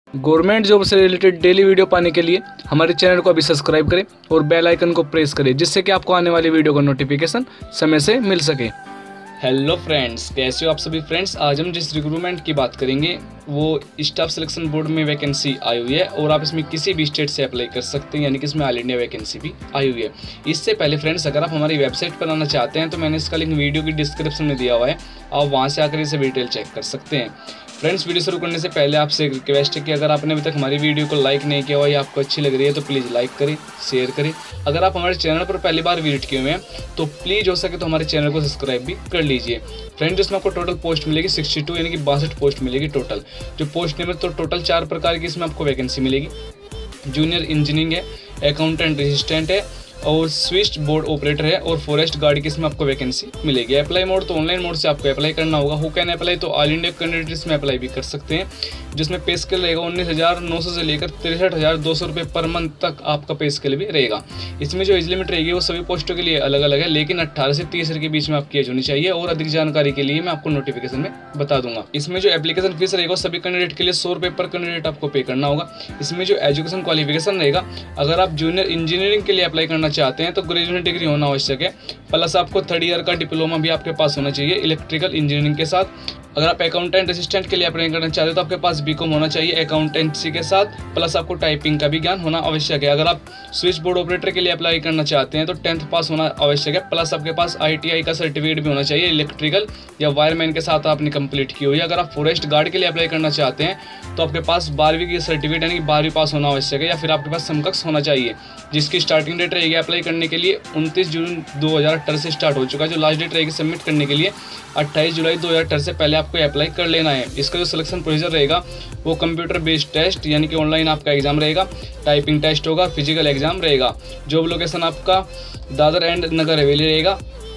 Government job से related daily video पाने के लिए हमारे चैनल को अभी सब्सक्राइब करें और बेल आइकन को प्रेस करें, जिससे कि आपको आने वाली वीडियो का नोटिफिकेशन समय से मिल सके। हेलो फ्रेंड्स, कैसे हो आप सभी फ्रेंड्स। आज हम जिस रिक्रूटमेंट की बात करेंगे वो स्टाफ सिलेक्शन बोर्ड में वैकेंसी आई हुई है और आप इसमें किसी भी स्टेट से अप्लाई कर सकते हैं, यानी कि इसमें ऑल इंडिया वैकेंसी भी आई हुई है। इससे पहले फ्रेंड्स, अगर आप हमारी वेबसाइट पर आना चाहते हैं तो मैंने इसका लिंक वीडियो की डिस्क्रिप्शन में दिया हुआ है, आप वहाँ से आकर इसे डिटेल चेक कर सकते हैं। फ्रेंड्स, वीडियो शुरू करने से पहले आपसे एक रिक्वेस्ट है कि अगर आपने अभी तक हमारी वीडियो को लाइक नहीं किया हुआ या आपको अच्छी लग रही है तो प्लीज़ लाइक करें, शेयर करें। अगर आप हमारे चैनल पर पहली बार विजिट किए हुए हैं तो प्लीज़ हो सके तो हमारे चैनल को सब्सक्राइब भी कर लीजिए। फ्रेंड्स, इसमें आपको टोटल पोस्ट मिलेगी 62, यानी कि 62 पोस्ट मिलेगी टोटल। जो पोस्ट नंबर तो टोटल 4 प्रकार की इसमें आपको वैकेंसी मिलेगी। जूनियर इंजीनियरिंग है, अकाउंटेंट असिस्टेंट है और स्विच बोर्ड ऑपरेटर है और फॉरेस्ट गार्ड की इसमें आपको वैकेंसी मिलेगी। अप्लाई मोड तो ऑनलाइन मोड से आपको अप्लाई करना होगा। हु कैन अप्लाई, तो ऑल इंडिया कैंडिडेट इसमें अप्लाई भी कर सकते हैं, जिसमें पे स्केल रहेगा 19,900 से लेकर 63,200 रुपये पर मंथ तक आपका पे स्केल भी रहेगा। इसमें जो एज लिमिट रहेगी वो सभी पोस्टों के लिए अलग अलग है, लेकिन 18 से 30 के बीच में आपकी एज होनी चाहिए और अधिक जानकारी के लिए मैं आपको नोटिफिकेशन में बता दूंगा। इसमें जो एप्लीकेशन फीस रहेगा सभी कैंडिडेट के लिए 100 रुपये पर कैंडिडेट आपको पे करना होगा। इसमें जो एजुकेशन क्वालिफिकेशन रहेगा, अगर आप जूनियर इंजीनियरिंग के लिए अप्लाई करना चाहते हैं तो ग्रेजुएट डिग्री होना आवश्यक है, प्लस आपको 3rd ईयर का डिप्लोमा भी आपके पास होना चाहिए इलेक्ट्रिकल इंजीनियरिंग के साथ। अगर आप अकाउंटेंट असिस्टेंट के लिए अप्लाई करना चाहते हैं तो आपके पास बीकॉम होना चाहिए अकाउंटेंसी के साथ, प्लस आपको टाइपिंग का भी ज्ञान होना आवश्यक है। अगर आप स्विच बोर्ड ऑपरेटर के लिए अप्लाई करना चाहते हैं तो 10th पास होना आवश्यक है, प्लस आपके पास ITI का सर्टिफिकेट भी होना चाहिए इलेक्ट्रिकल या वायरमैन के साथ आपने कंप्लीट की हुई है। अगर आप फॉरेस्ट गार्ड के लिए अप्लाई करना चाहते हैं तो आपके पास 12वीं की सर्टिफिकेट यानी कि 12वीं पास होना आवश्यक है, या फिर आपके पास समकक्ष होना चाहिए, जिसकी स्टार्टिंग डेट रहेगी अप्लाई करने के लिए 29 जून 2018 से स्टार्ट हो चुका है। जो लास्ट डेट रहेगी सबमिट करने के लिए 28 जुलाई 2018 से पहले आपको अप्लाई कर लेना है। इसका जो सिलेक्शन प्रोसीजर रहेगा वो कंप्यूटर बेस्ड टेस्ट यानी कि ऑनलाइन आपका एग्जाम रहेगा, टाइपिंग टेस्ट होगा, फिजिकल एग्जाम रहेगा। जॉब लोकेशन आपका दादर एंड नगर हवेली रहेगा।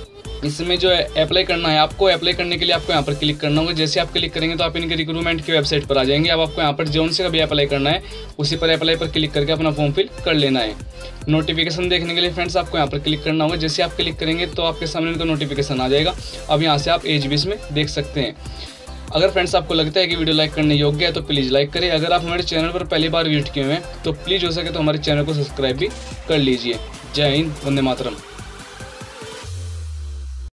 इसमें जो अप्लाई करना है, आपको अप्लाई करने के लिए आपको यहाँ पर क्लिक करना होगा। जैसे आप क्लिक करेंगे तो आप इनके रिक्रूटमेंट की वेबसाइट पर आ जाएंगे। अब आपको यहाँ पर जोन से कभी अप्लाई करना है उसी पर अप्लाई पर क्लिक करके अपना फॉर्म फिल कर लेना है। नोटिफिकेशन देखने के लिए फ्रेंड्स आपको यहाँ पर क्लिक करना होगा। जैसे आप क्लिक करेंगे तो आपके सामने इनका नोटिफिकेशन आ जाएगा। अब यहाँ से आप एज भी इसमें देख सकते हैं। अगर फ्रेंड्स आपको लगता है कि वीडियो लाइक करने योग्य है तो प्लीज़ लाइक करें। अगर आप हमारे चैनल पर पहली बार विजिट किए हुए हैं तो प्लीज़ हो सके तो हमारे चैनल को सब्सक्राइब भी कर लीजिए। जय हिंद, वंदे मातरम।